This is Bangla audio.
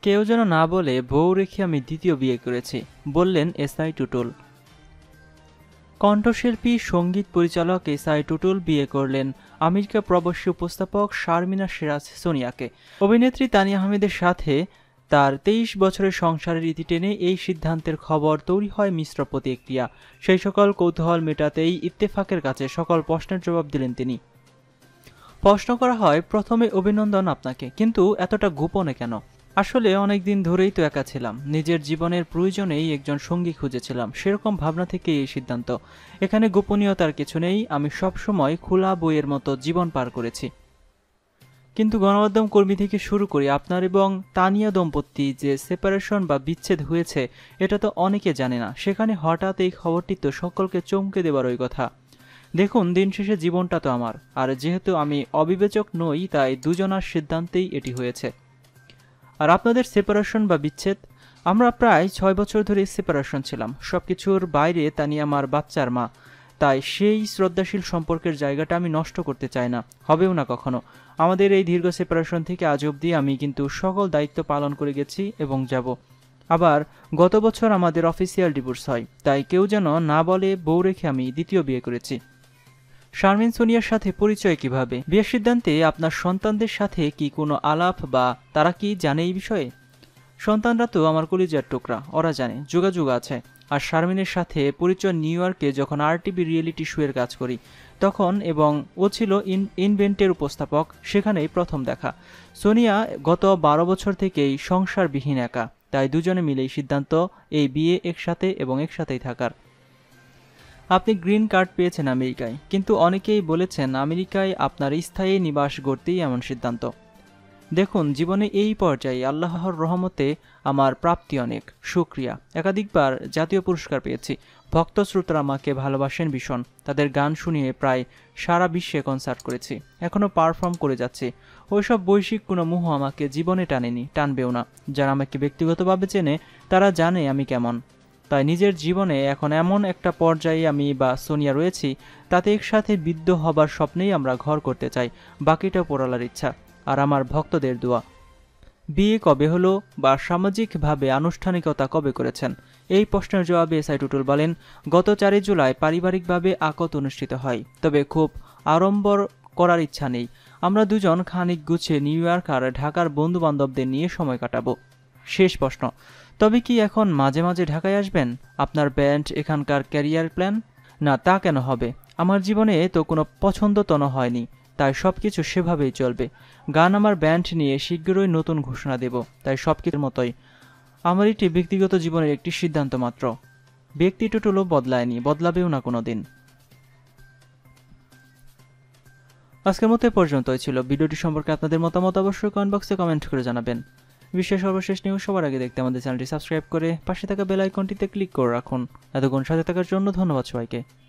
কেউ যেন না বলে বউ রেখে আমি দ্বিতীয় বিয়ে করেছি, বললেন এসআই টুটুল। কণ্ঠশিল্পী সঙ্গীত পরিচালক এসআই টুটুল বিয়ে করলেন আমেরিকা প্রবাসী উপস্থাপক শারমিনা সিরাজ সোনিয়াকে। অভিনেত্রী তানিয়া আহমেদের সাথে তার 23 বছরের সংসারের ইতি টেনে এই সিদ্ধান্তের খবর তৈরি হয় মিশ্র প্রতিক্রিয়া। সেই সকল কৌতূহল মেটাতেই ইত্তেফাকের কাছে সকল প্রশ্নের জবাব দিলেন তিনি। প্রশ্ন করা হয়, প্রথমে অভিনন্দন আপনাকে, কিন্তু এতটা গোপনে কেন? আসলে অনেকদিন ধরেই তো একা ছিলাম, নিজের জীবনের প্রয়োজনেই একজন সঙ্গী খুঁজেছিলাম, সেরকম ভাবনা থেকে এই সিদ্ধান্ত। এখানে গোপনীয়তার কিছু নেই, আমি সবসময় খোলা বইয়ের মতো জীবন পার করেছি। কিন্তু গণমাধ্যম কর্মী থেকে শুরু করে আপনার এবং তানিয়া দম্পতি যে সেপারেশন বা বিচ্ছেদ হয়েছে, এটা তো অনেকে জানে না। সেখানে হঠাৎ এই খবরটি তো সকলকে চমকে দেবার কথা। দেখুন, দিন শেষে জীবনটা তো আমার, আর যেহেতু আমি অবিবেচক নই, তাই দুজনার সিদ্ধান্তেই এটি হয়েছে। আর আপনাদের সেপারেশন বা বিচ্ছেদ? আমরা প্রায় 6 বছর ধরে সেপারেশন ছিলাম। সবকিছুর বাইরে তানিয়া আমার বাচ্চার মা, তাই সেই শ্রদ্ধাশীল সম্পর্কের জায়গাটা আমি নষ্ট করতে চাই না, হবেও না কখনো। আমাদের এই দীর্ঘ সেপারেশন থেকে আজ অবধি আমি কিন্তু সকল দায়িত্ব পালন করে গেছি এবং যাব। আবার গত বছর আমাদের অফিসিয়াল ডিভোর্স হয়, তাই কেউ যেন না বলে বউ রেখে আমি দ্বিতীয় বিয়ে করেছি। শারমিন সোনিয়ার সাথে পরিচয় কিভাবে? বিয়ের সিদ্ধান্তে আপনার সন্তানদের সাথে কি কোনো আলাপ বা তারা কি জানে এই বিষয়ে? সন্তানরা তো আমার কলিজার টুকরা, ওরা জানে, যোগাযোগ আছে। আর শারমিনের সাথে পরিচয় নিউ ইয়র্কে যখন RTV রিয়েলিটি শো এর কাজ করি তখন, এবং ও ছিল ইনভেন্টের উপস্থাপক, সেখানেই প্রথম দেখা। সোনিয়া গত 12 বছর থেকেই সংসারবিহীন একা, তাই দুজনে মিলেই সিদ্ধান্ত এই বিয়ে একসাথে এবং একসাথেই থাকার। আপনি গ্রিন কার্ড পেয়েছেন আমেরিকায়, কিন্তু অনেকেই বলেছেন আমেরিকায় আপনার স্থায়ী নিবাস গড়তেই এমন সিদ্ধান্ত। দেখুন, জীবনে এই পর্যায়ে আল্লাহর রহমতে আমার প্রাপ্তি অনেক, শুকরিয়া। একাধিকবার জাতীয় পুরস্কার পেয়েছি। ভক্ত শ্রোতারা আমাকে ভালোবাসেন ভীষণ। তাদের গান শুনিয়ে প্রায় সারা বিশ্বে কনসার্ট করেছি, এখনও পারফর্ম করে যাচ্ছি। ওইসব বৈশ্বিক কোনো মোহ আমাকে জীবনে টানেনি, টানবেও না। যারা আমাকে ব্যক্তিগতভাবে চেনে তারা জানে আমি কেমন। তাই নিজের জীবনে এখন এমন একটা পর্যায়ে আমি বা সোনিয়া রয়েছি, তাতে একসাথে বিদ্ধ হবার স্বপ্নেই আমরা ঘর করতে চাই। বাকিটা পোড়ালার ইচ্ছা আর আমার ভক্তদের দোয়া। বিয়ে কবে হলো বা সামাজিকভাবে আনুষ্ঠানিকতা কবে করেছেন? এই প্রশ্নের জবাবে এসআই টুটুল বলেন, গত 4 জুলাই পারিবারিকভাবে আকদ অনুষ্ঠিত হয়, তবে খুব আড়ম্বর করার ইচ্ছা নেই। আমরা দুজন খানিক গুছিয়ে নিউ ইয়র্ক আর ঢাকার বন্ধু বান্ধবদের নিয়ে সময় কাটাবো। শেষ প্রশ্ন, তবে কি এখন মাঝে মাঝে ঢাকায় আসবেন? আপনার ব্যান্ড, এখানকার ক্যারিয়ার প্ল্যান? না, তা কেন হবে? আমার জীবনে তো কোনো পছন্দতন হয়নি, তাই সবকিছু সেভাবেই চলবে। গান, আমার ব্যান্ড নিয়ে শীঘ্রই নতুন ঘোষণা দেব, তাই সবকিছুর মতোই। আমার এটি ব্যক্তিগত জীবনের একটি সিদ্ধান্ত মাত্র। ব্যক্তি টুটুলও বদলায়নি, বদলাবেও না কোনোদিন। আজকের মতো এ পর্যন্তই ছিল। ভিডিওটি সম্পর্কে আপনাদের মতামত অবশ্যই কমেন্ট বক্সে কমেন্ট করে জানাবেন। বিশ্বের সর্বশেষ নিউজ সবার আগে দেখতে আমাদের চ্যানেলটি সাবস্ক্রাইব করে পাশে থাকা বেল আইকনটিতে ক্লিক করে রাখুন। এতক্ষণ সাথে থাকার জন্য ধন্যবাদ সবাইকে।